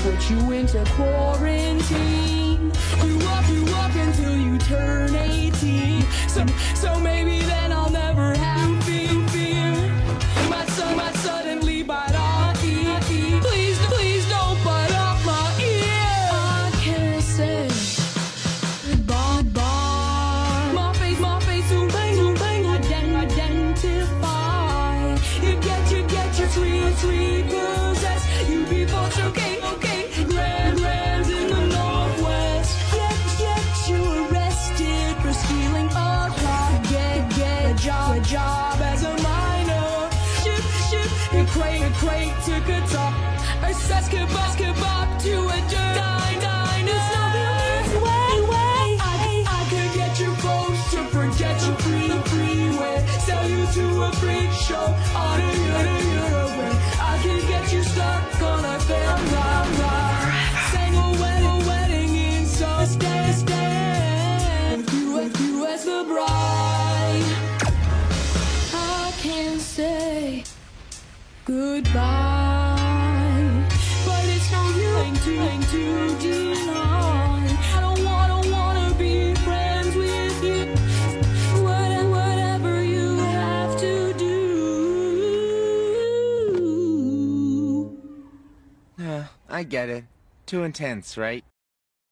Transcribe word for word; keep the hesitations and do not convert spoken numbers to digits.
put you into quarantine. You walk, you walk until you turn eighteen. So, so maybe then I'll never have fear. fear. My son might suddenly bite off ear. Please, please don't bite off my ear. I can't say goodbye. Goodbye. My face, my face will bang, will bang, identify. You get, you get your sweet, sweet possess. You people, okay, okay. Grand, grand in the northwest. Get, get you arrested for stealing a car. Get, get a job, a job as a minor. Ship, ship, your crate, your crate to Qatar. Assess kebab, kebab to a dine, dine. It's not the only way, way. I, I could get you close to forget your free, freeway. Sell you to a freak show on a Uruguay. I can get you stuck on a fair ride, ride. Sang a wedding, a wedding in some stay, stay. With you, with you as the bride. I can't say goodbye, but it's no use to, to deny. I don't want, don't wanna be friends with you. Whatever, whatever you have to do. Uh, I get it. Too intense, right?